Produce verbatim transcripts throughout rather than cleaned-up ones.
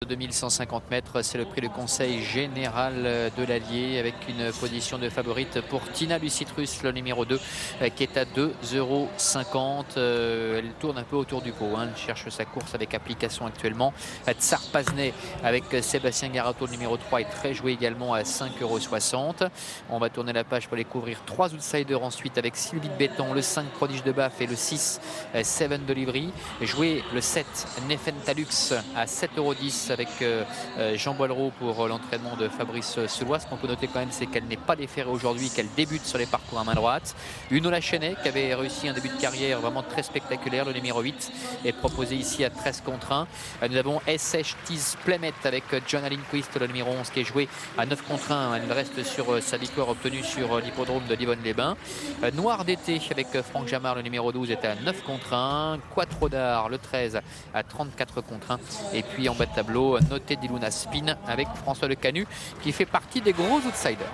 deux mille cent cinquante mètres, c'est le prix de conseil général de l'Allier avec une position de favorite pour Tina Lucitrus, le numéro deux, qui est à deux euros cinquante. Elle tourne un peu autour du pot, hein. Elle cherche sa course avec application actuellement. Tsar Pazney avec Sébastien Garato, le numéro trois, est très joué également à cinq euros soixante. On va tourner la page pour découvrir trois outsiders ensuite avec Sylvie de Béton, le cinq Prodige de Baf et le six Seven Delivery. Jouer le sept Nefentalux à sept euros dix avec euh, Jean Boileau pour l'entraînement de Fabrice Soulois. Ce qu'on peut noter quand même, c'est qu'elle n'est pas déférée aujourd'hui, qu'elle débute sur les parcours à main droite. Uno Lachenay qui avait réussi un début de carrière vraiment très spectaculaire, le numéro huit, est proposé ici à treize contre un. Nous avons S H Tease Playmet avec John Allenquist, le numéro onze, qui est joué à neuf contre un. Elle reste sur sa victoire obtenue sur l'hippodrome de Livonne-les-Bains. Noir d'été avec Franck Jamard, le numéro douze, est à neuf contre un. Quattro d'Art, le treize, à trente-quatre contre un. Et puis en bas de tableau, Noté d'Iluna Spin avec François Le Canu qui fait partie des gros outsiders.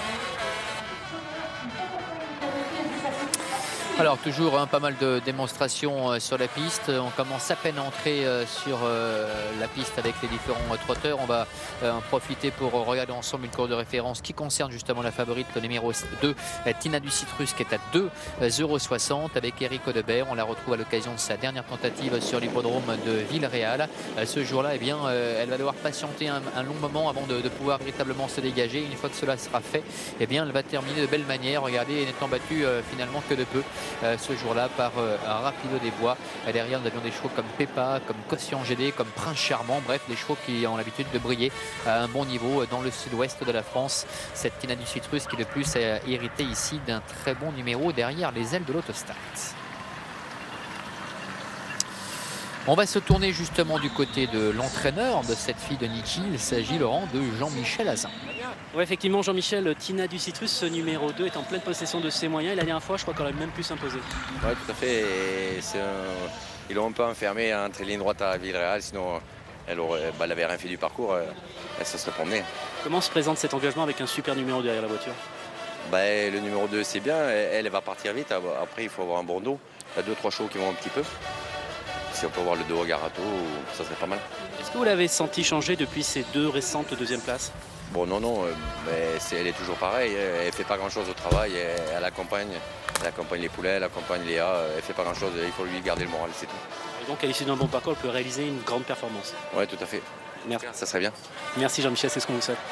Alors toujours hein, pas mal de démonstrations euh, sur la piste. On commence à peine à entrer euh, sur euh, la piste avec les différents euh, trotteurs. On va euh, en profiter pour regarder ensemble une course de référence qui concerne justement la favorite, le numéro deux, euh, Tina Lucitrus, qui est à deux euros soixante avec Eric Audebert. On la retrouve à l'occasion de sa dernière tentative sur l'hippodrome de Villeréal. Euh, ce jour-là, eh bien, euh, elle va devoir patienter un, un long moment avant de, de pouvoir véritablement se dégager. Une fois que cela sera fait, eh bien, elle va terminer de belle manière. Regardez, n'étant battue euh, finalement que de peu. Euh, ce jour-là par euh, Rapido des Bois. Euh, derrière, nous avions des chevaux comme Peppa, comme Quotient G D, comme Prince Charmant. Bref, des chevaux qui ont l'habitude de briller à un bon niveau dans le sud-ouest de la France. Cette Tina Lucitrus qui de plus a hérité ici d'un très bon numéro derrière les ailes de l'Autostat. On va se tourner justement du côté de l'entraîneur de cette fille de Niki. Il s'agit, Laurent, de Jean-Michel Azin. Oui, effectivement, Jean-Michel, Tina Lucitrus, ce numéro deux, est en pleine possession de ses moyens. Et la dernière fois, je crois qu'elle a même pu s'imposer. Oui, tout à fait. Et un... Ils l'ont un peu enfermé entre ligne droite à Villeréal. Sinon, elle aurait... bah, elle avait rien fait du parcours. Elle se serait promenée. Comment se présente cet engagement avec un super numéro derrière la voiture? bah, Le numéro deux, c'est bien. Elle, elle va partir vite. Après, il faut avoir un bon dos. Il y a deux, trois chevaux qui vont un petit peu. Si on peut avoir le dos au Garato, ça serait pas mal. Est-ce que vous l'avez senti changer depuis ces deux récentes deuxième places? Bon, non, non, mais est, elle est toujours pareille. Elle ne fait pas grand-chose au travail. Elle, elle, accompagne, elle accompagne les poulets, elle accompagne Léa. Elle ne fait pas grand-chose. Il faut lui garder le moral, c'est tout. Et donc, à l'issue d'un bon parcours, elle peut réaliser une grande performance. Oui, tout à fait. Merci. Ça serait bien. Merci Jean-Michel, c'est ce qu'on vous souhaite.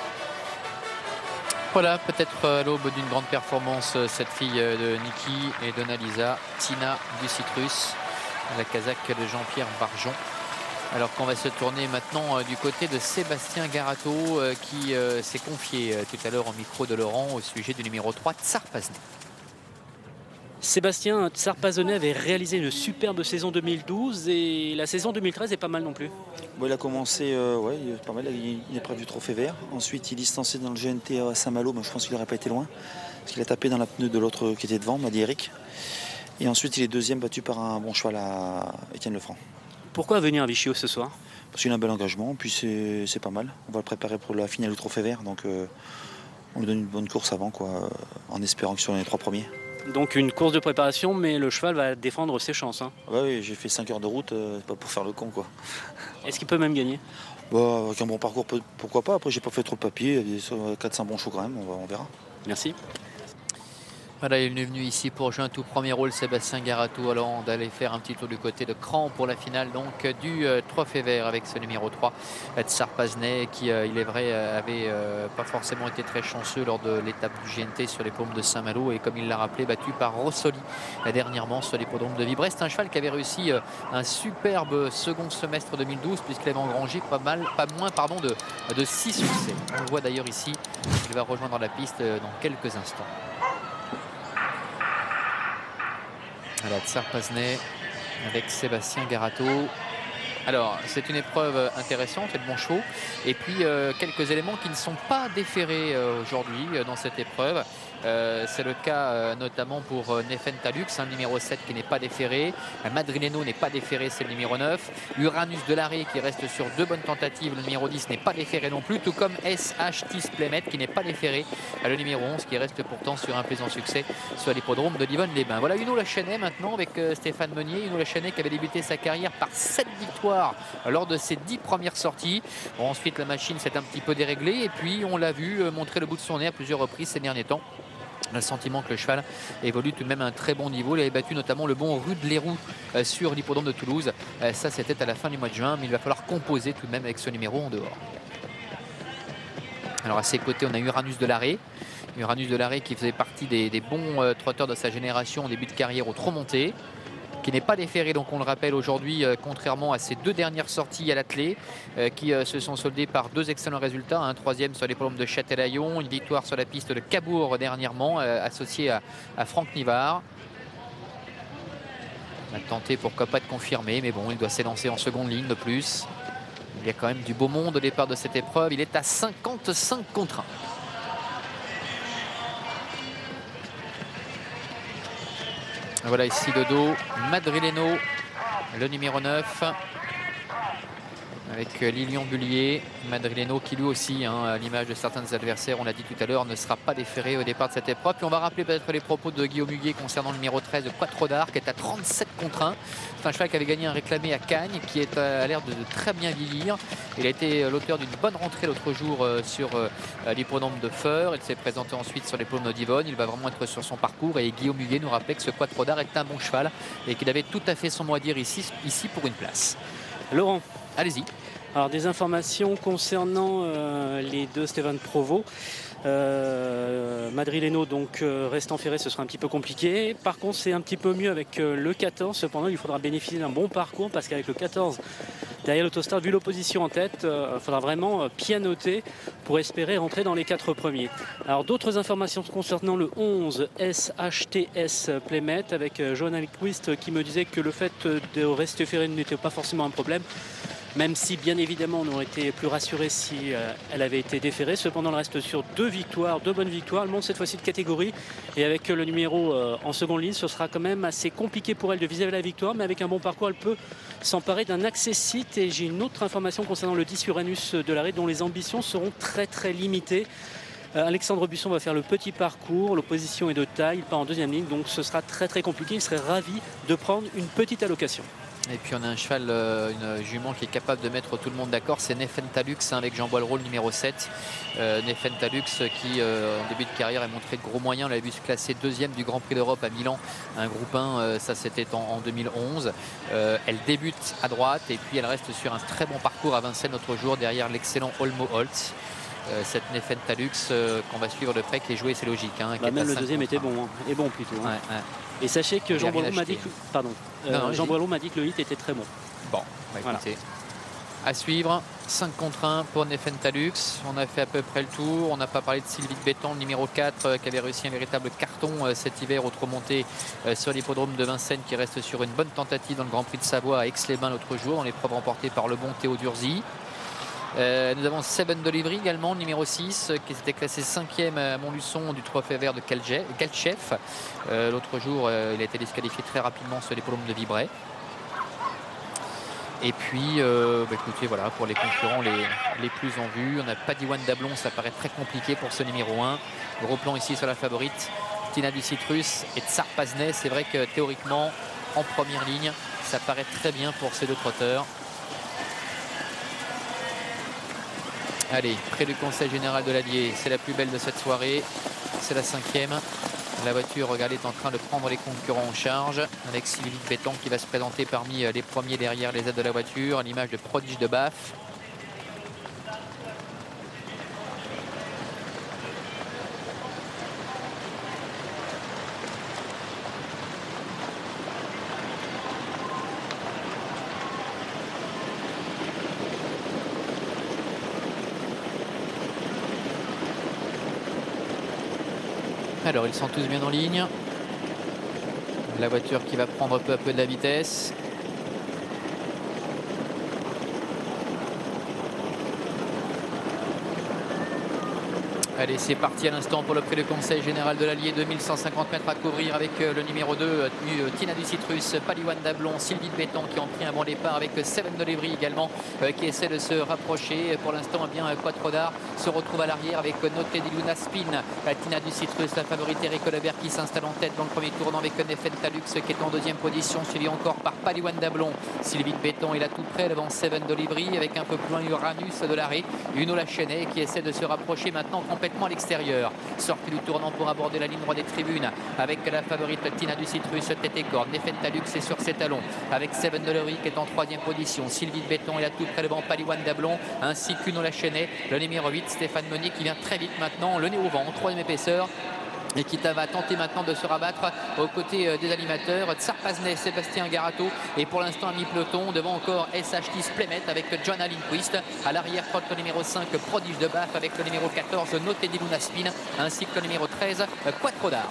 Voilà, peut-être à l'aube d'une grande performance, cette fille de Niki et de Nalisa, Tina Lucitrus, la casaque de Jean-Pierre Barjon. Alors qu'on va se tourner maintenant euh, du côté de Sébastien Garato euh, qui euh, s'est confié euh, tout à l'heure en micro de Laurent au sujet du numéro trois, Tsar Pazney. Sébastien Tsar Pazney avait réalisé une superbe saison deux mille douze et la saison deux mille treize est pas mal non plus. Bon, il a commencé, euh, ouais, il est pas mal, il, il est près du trophée vert. Ensuite, il est distancé dans le G N T à Saint-Malo, mais je pense qu'il n'aurait pas été loin. Parce qu'il a tapé dans la pneu de l'autre qui était devant, m'a dit Eric. Et ensuite, il est deuxième, battu par un bon cheval à Étienne Lefranc. Pourquoi venir à Vichy ce soir? Parce qu'il a un bel engagement, puis c'est pas mal. On va le préparer pour la finale du trophée vert, donc euh, on lui donne une bonne course avant, quoi, euh, en espérant que ce soit les trois premiers. Donc une course de préparation, mais le cheval va défendre ses chances. Hein. Ouais, oui, j'ai fait cinq heures de route, euh, pas pour faire le con, quoi. Est-ce qu'il peut même gagner? Bah, avec un bon parcours, pourquoi pas. Après, j'ai pas fait trop de papier, quatre cents bons chevaux quand même, on, va, on verra. Merci. Voilà, il est venu ici pour jouer un tout premier rôle, Sébastien Garato, alors d'aller faire un petit tour du côté de Cran pour la finale donc du euh, trophée vert avec ce numéro trois, Tsar Pazney, qui euh, il est vrai euh, avait euh, pas forcément été très chanceux lors de l'étape du G N T sur les paumes de Saint-Malo et comme il l'a rappelé, battu par Rossoli euh, dernièrement sur l'hippodrome de Vibré. C'est un cheval qui avait réussi euh, un superbe second semestre deux mille douze puisqu'il avait engrangé pas mal, pas moins pardon de, de six succès. On le voit d'ailleurs ici, il va rejoindre la piste euh, dans quelques instants. Voilà, Tsar Pazney avec Sébastien Garato. Alors, c'est une épreuve intéressante, il y a de bons chevaux. Et puis, euh, quelques éléments qui ne sont pas déférés euh, aujourd'hui euh, dans cette épreuve. Euh, c'est le cas euh, notamment pour euh, Nefentalux, un numéro sept qui n'est pas déféré. Euh, Madrileno n'est pas déféré, c'est le numéro neuf. Uranus de l'Arrêt qui reste sur deux bonnes tentatives, le numéro dix n'est pas déféré non plus. Tout comme S H Tease Playmet qui n'est pas déféré, euh, le numéro onze qui reste pourtant sur un plaisant succès sur l'hippodrome de Livonne-les-Bains. Voilà Uno Lachenay maintenant avec euh, Stéphane Meunier. Uno Lachenay qui avait débuté sa carrière par sept victoires victoires lors de ses dix premières sorties. Bon, ensuite, la machine s'est un petit peu déréglée et puis on l'a vu montrer le bout de son nez à plusieurs reprises ces derniers temps. On a le sentiment que le cheval évolue tout de même à un très bon niveau. Il avait battu notamment le bon Rude Leroux sur l'hippodrome de Toulouse. Ça, c'était à la fin du mois de juin, mais il va falloir composer tout de même avec ce numéro en dehors. Alors à ses côtés, on a Uranus de l'Arrêt. Uranus de l'Arrêt qui faisait partie des, des bons euh, trotteurs de sa génération en début de carrière au trot monté, qui n'est pas déféré, donc on le rappelle aujourd'hui, euh, contrairement à ses deux dernières sorties à l'attelé, euh, qui euh, se sont soldées par deux excellents résultats. Un troisième sur les l'hippodrome de Châtelaillon, une victoire sur la piste de Cabourg dernièrement, euh, associée à, à Franck Nivard. On a tenté pourquoi pas de confirmer, mais bon, il doit s'élancer en seconde ligne de plus. Il y a quand même du beau monde au départ de cette épreuve. Il est à cinquante-cinq contre un. Voilà ici le dos, Madrileno, le numéro neuf, avec Lilian Bullier. Madrileno qui lui aussi, hein, à l'image de certains adversaires, on l'a dit tout à l'heure, ne sera pas déféré au départ de cette épreuve. Puis on va rappeler peut-être les propos de Guillaume Huguet concernant le numéro treize de Quattro d'Arc, qui est à trente-sept contre un. C'est un cheval qui avait gagné un réclamé à Cagnes, qui est à l'air de, de très bien vieillir. Il a été l'auteur d'une bonne rentrée l'autre jour euh, sur euh, l'hippodrome de Feur. Il s'est présenté ensuite sur l'hippodrome de Divonne. Il va vraiment être sur son parcours. Et Guillaume Huguet nous rappelait que ce Quattro d'Arc est un bon cheval et qu'il avait tout à fait son mot à dire ici, ici pour une place. Laurent, allez-y. Alors des informations concernant euh, les deux Stéphane Provost. Euh, Madrileno donc euh, reste enferré, ce sera un petit peu compliqué. Par contre, c'est un petit peu mieux avec euh, le quatorze. Cependant, il faudra bénéficier d'un bon parcours parce qu'avec le quatorze derrière l'Autostar, vu l'opposition en tête, il euh, faudra vraiment euh, pianoter pour espérer rentrer dans les quatre premiers. Alors d'autres informations concernant le onze S H T S Playmet avec euh, Johan Alquist qui me disait que le fait de rester ferré n'était pas forcément un problème. Même si bien évidemment on aurait été plus rassuré si euh, elle avait été déférée. Cependant elle reste sur deux victoires, deux bonnes victoires. Elle monte cette fois-ci de catégorie. Et avec euh, le numéro euh, en seconde ligne, ce sera quand même assez compliqué pour elle de viser la victoire. Mais avec un bon parcours, elle peut s'emparer d'un accessite. Et j'ai une autre information concernant le dix Uranus de l'Arrêt dont les ambitions seront très très limitées. Euh, Alexandre Busson va faire le petit parcours. L'opposition est de taille, il part en deuxième ligne. Donc ce sera très très compliqué. Il serait ravi de prendre une petite allocation. Et puis on a un cheval, euh, une jument qui est capable de mettre tout le monde d'accord, c'est Nefentalux hein, avec Jean Boileau, le numéro sept. Euh, Nefentalux qui euh, en début de carrière a montré de gros moyens. On l'a vu se classer deuxième du Grand Prix d'Europe à Milan, un groupe un, euh, ça c'était en, en deux mille onze. Euh, elle débute à droite et puis elle reste sur un très bon parcours à Vincennes l'autre jour derrière l'excellent Olmo Holtz. Euh, cette Nefentalux euh, qu'on va suivre de près, qui est jouée, c'est logique. Hein, bah même le deuxième était bon, hein, et bon plutôt. Hein. Ouais, ouais. Et sachez que Jean Boileau m'a dit que, pardon, euh, non, non, Jean Boileau m'a dit que le hit était très bon. Bon, bah, voilà. Écoutez, à suivre, cinq contre un pour Nefentalux. On a fait à peu près le tour. On n'a pas parlé de Sylvie de Béton, le numéro quatre, euh, qui avait réussi un véritable carton euh, cet hiver au trot monté euh, sur l'hippodrome de Vincennes, qui reste sur une bonne tentative dans le Grand Prix de Savoie à Aix-les-Bains l'autre jour, dans l'épreuve remportée par le bon Théo Durzi. Euh, nous avons Seven Delivery également, numéro six, euh, qui s'était classé cinquième à Montluçon du trophée vert de Kalchef. Euh, L'autre jour, euh, il a été disqualifié très rapidement sur les polomes de Vibray. Et puis, euh, bah, écoutez, voilà, pour les concurrents les, les plus en vue, on n'a pas Diwan Dablon, ça paraît très compliqué pour ce numéro un. Gros plan ici sur la favorite, Tina du Citrus et Tsar Paznet. C'est vrai que théoriquement, en première ligne, ça paraît très bien pour ces deux trotteurs. Allez, près du Conseil Général de l'Allier, c'est la plus belle de cette soirée. C'est la cinquième. La voiture, regardez, est en train de prendre les concurrents en charge. Avec Sylvie de Béton qui va se présenter parmi les premiers derrière les aides de la voiture, à l'image de Prodige de Baff. Alors ils sont tous bien en ligne. La voiture qui va prendre peu à peu de la vitesse. Allez, c'est parti à l'instant pour le prix de conseil général de l'Allier, deux mille cent cinquante mètres à couvrir avec le numéro deux, Tina du Citrus, Paliwan Dablon, Sylvie de Béton qui ont pris un bon départ avec Seven Delivery également qui essaie de se rapprocher. Pour l'instant, eh bien Quattro se retrouve à l'arrière avec Noté di Luna Spin, Tina du Citrus, la favorite Eric Colbert qui s'installe en tête dans le premier tournant avec Nefentalux qui est en deuxième position, suivi encore par Paliwan Dablon. Sylvie de Béton est là tout près devant Seven Delivery avec un peu plus loin Uranus de l'arrêt, Uno Lachenay qui essaie de se rapprocher maintenant complètement à l'extérieur. Sortie du tournant pour aborder la ligne droite des tribunes avec la favorite Tina du Citrus, tête et corde. Nefentalux est sur ses talons avec Seven Delivery qui est en troisième position. Sylvie de Béton est là tout près devant Paliwan Dablon ainsi qu'Uno Lachenay. Le numéro huit, Stéphane Meunier qui vient très vite maintenant, le nez au vent, troisième épaisseur. Et qui va tenter maintenant de se rabattre aux côtés des animateurs. Tsarpaznet, Sébastien Garato et pour l'instant à mi-peloton devant encore S H T Splemet avec John Lindquist. À l'arrière trotte le numéro cinq Prodige de Baff avec le numéro quatorze Noté di Luna Spin ainsi que le numéro treize Quattro d'Art.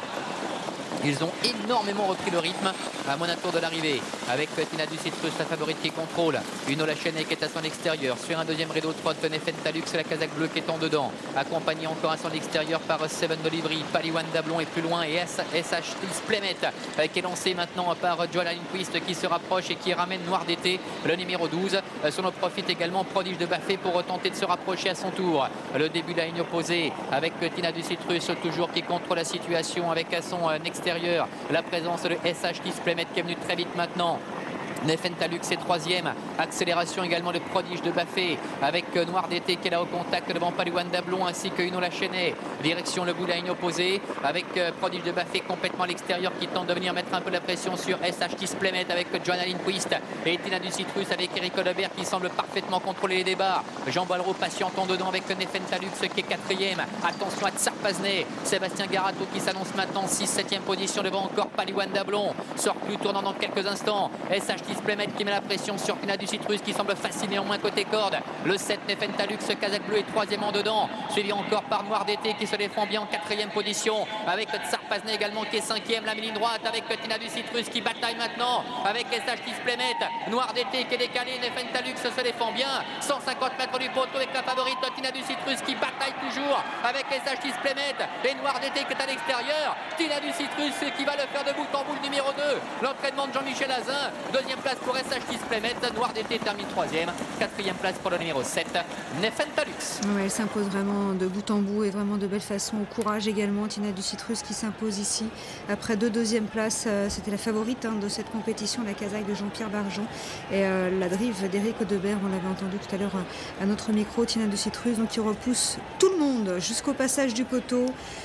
Ils ont énormément repris le rythme à mon tour de l'arrivée avec Tina du Citrus, la favorite qui contrôle. Uno Lachenay qui est à son extérieur. Sur un deuxième rideau, trotte Nefentalux, la casaque bleue qui est en dedans. Accompagné encore à son extérieur par Seven Delivery. Paliwan Dablon est plus loin et S H T Splemet qui est lancé maintenant par Joel Lindquist qui se rapproche et qui ramène Noir d'été, le numéro douze. Son profite également Prodige de Baffé pour tenter de se rapprocher à son tour. Le début de la ligne opposée avec Tina du Citrus toujours qui contrôle la situation avec à son extérieur. La présence de S H T Splemet qui est venu très vite maintenant. Nefentalux est troisième, accélération également de Prodige de Baffé avec Noir d'été qui est là au contact devant Paliwan Dablon ainsi que Uno Lachenay. Direction le bout de la ligne opposée avec Prodige de Baffé complètement à l'extérieur qui tente de venir mettre un peu la pression sur S H T Splemet avec John Lindquist et Tina du Citrus avec Eric Colbert qui semble parfaitement contrôler les débats. Jean Ballereau patiente en dedans avec Nefentalux qui est quatrième. Attention à Tsarpaznet, Sébastien Garato qui s'annonce maintenant six septième position devant encore Paliwan Dablon. Sort plus tournant dans quelques instants. S H T Splemet qui met la pression sur Tina du Citrus qui semble fasciné en moins côté corde. Le sept Nefentalux, casaque bleu est troisième en dedans, suivi encore par Noir d'été qui se défend bien en quatrième position avec Tsarpaznet également qui est cinquième. La ligne droite avec Tina du Citrus qui bataille maintenant avec S H T Splemet. Noir d'été qui est décalé, Nefentalux se défend bien. cent cinquante mètres du poteau avec la favorite Tina du Citrus qui bataille toujours avec S H T Splemet et Noir d'été qui est à l'extérieur. Tina du Citrus qui va le faire de bout en bout, le numéro deux. L'entraînement de Jean-Michel Azin. Deuxième place pour S H T Splemet. Noir d'été termine troisième. Quatrième place pour le numéro sept, Nefentalux. Ouais, elle s'impose vraiment de bout en bout et vraiment de belle façon. Au courage également, Tina du Citrus qui s'impose ici. Après deux deuxièmes places, euh, c'était la favorite hein, de cette compétition, la casaque de Jean-Pierre Barjon. Et euh, la drive d'Éric Audebert, on l'avait entendu tout à l'heure à notre micro, Tina du Citrus, donc qui repousse tout le monde jusqu'au passage du poteau.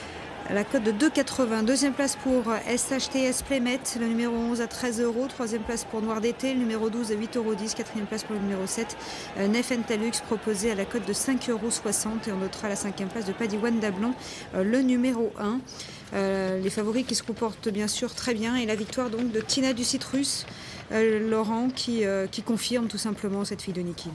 La cote de deux quatre-vingts. Deuxième place pour S H T Splemet, le numéro onze à treize euros. Troisième place pour Noir d'été, le numéro douze à huit euros dix. Quatrième place pour le numéro sept, euh, Nefentalux, proposé à la cote de cinq euros soixante. Et on notera la cinquième place de Paliwan Dablon, euh, le numéro un. Euh, les favoris qui se comportent bien sûr très bien. Et la victoire donc de Tina du Citrus, euh, Laurent, qui, euh, qui confirme tout simplement cette fille de Niki.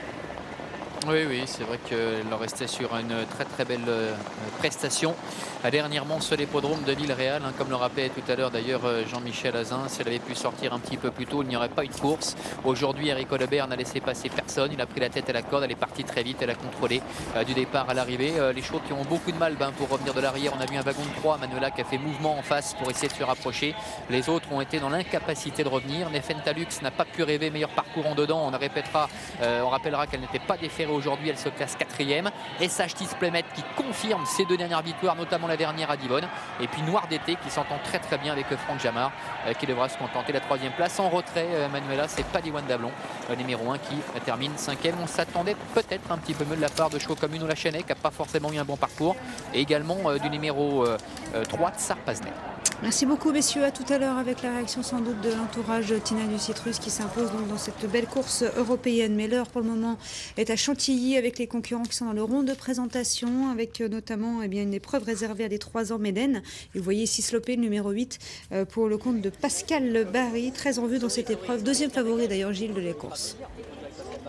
Oui, oui, c'est vrai qu'elle restait sur une très très belle euh, prestation. Dernièrement sur l'hippodrome de Villeréal, hein, comme le rappelait tout à l'heure d'ailleurs Jean-Michel Azin, si elle avait pu sortir un petit peu plus tôt, il n'y aurait pas eu de course. Aujourd'hui, Eric Audebert n'a laissé passer personne. Il a pris la tête à la corde, elle est partie très vite, elle a contrôlé euh, du départ à l'arrivée. Euh, les chevaux qui ont beaucoup de mal ben, pour revenir de l'arrière. On a vu un wagon de trois, Manuela qui a fait mouvement en face pour essayer de se rapprocher. Les autres ont été dans l'incapacité de revenir. Nefentalux n'a pas pu rêver meilleur parcours en dedans. On répétera, euh, on rappellera qu'elle n'était pas déférée aujourd'hui, elle se classe quatrième. S H T Splemet qui confirme ses deux dernières victoires, notamment la dernière à Divonne. Et puis Noir d'été qui s'entend très très bien avec Franck Jamard euh, qui devra se contenter la troisième place. En retrait, euh, Manuela, c'est Paliwan Dablon, euh, numéro un qui euh, termine cinquième. On s'attendait peut-être un petit peu mieux de la part de chevaux comme Uno Lachenay qui n'a pas forcément eu un bon parcours. Et également euh, du numéro euh, euh, trois, Tsarpaznet. Merci beaucoup messieurs, à tout à l'heure avec la réaction sans doute de l'entourage de Tina du Citrus qui s'impose donc dans cette belle course européenne. Mais l'heure pour le moment est à Chantilly avec les concurrents qui sont dans le rond de présentation, avec notamment eh bien, une épreuve réservée à des trois ans Médène. Et vous voyez ici Slopé, le numéro huit, pour le compte de Pascal Barry, très en vue dans cette épreuve. Deuxième favori d'ailleurs Gilles de la course.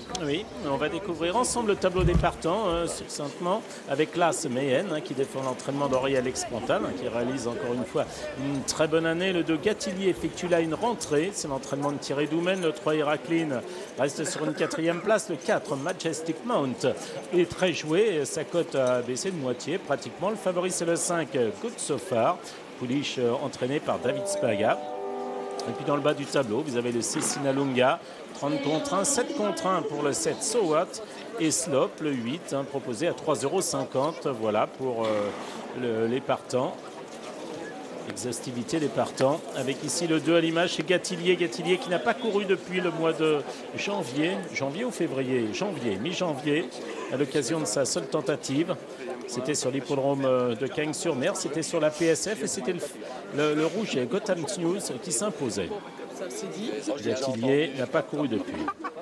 Oui, on va découvrir ensemble le tableau des partants, euh, succinctement, avec l'As Mayenne, hein, qui défend l'entraînement d'Henri Alex Pontal, hein, qui réalise encore une fois une très bonne année. Le deux Gatillier effectue là une rentrée, c'est l'entraînement de Thierry Doumen. Le trois Héracline reste sur une quatrième place. Le quatre Majestic Mount est très joué, sa cote a baissé de moitié pratiquement. Le favori c'est le cinq Good So Far, pouliche euh, entraîné par David Spaga. Et puis dans le bas du tableau, vous avez le six Sinalunga, trente contre un, sept contre un pour le sept So What, et Slop, le huit, hein, proposé à trois euros cinquante. Voilà pour euh, le, les partants. Exhaustivité des partants. Avec ici le deux à l'image, c'est Gatillier. Gatillier qui n'a pas couru depuis le mois de janvier. Janvier ou février? Janvier, mi-janvier, à l'occasion de sa seule tentative. C'était sur l'hippodrome de Cagnes-sur-Mer, c'était sur la P S F et c'était le, le, le rouge et Gotham News qui s'imposait. Gatillier n'a pas couru depuis.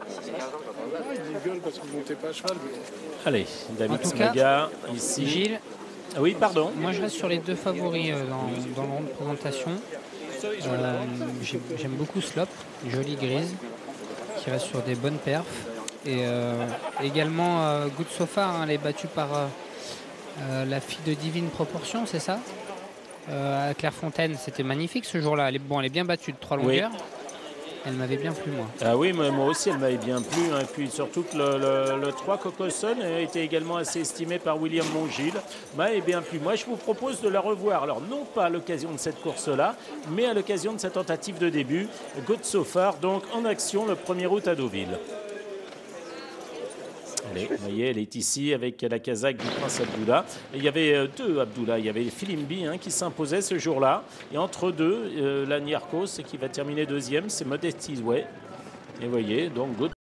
Allez, David Smaga, ici. Gilles, oui, pardon. Moi, je reste sur les deux favoris euh, dans, dans la représentation. Euh, J'aime beaucoup Slop, jolie grise, qui reste sur des bonnes perfs. Et euh, également euh, Good So Far, hein, elle est battue par euh, euh, la fille de Divine Proportion, c'est ça euh, à Clairefontaine. C'était magnifique ce jour-là. Elle est, bon, elle est bien battue de trois longueurs. Oui. Elle m'avait bien plu, moi. Ah oui, moi aussi, elle m'avait bien plu. Hein. Et puis surtout que le, le, le trois Cocoson était également assez estimé par William Mongil. M'avait bien plu. Moi, je vous propose de la revoir. Alors, non pas à l'occasion de cette course-là, mais à l'occasion de sa tentative de début. Good So Far, donc en action le premier août à Deauville. Allez, vous voyez, elle est ici avec la casaque du prince Abdullah. Et il y avait deux Abdullah. Il y avait Filimbi hein, qui s'imposait ce jour-là. Et entre deux, euh, la Niarchos qui va terminer deuxième, c'est Modesty Way. Et vous voyez, donc Good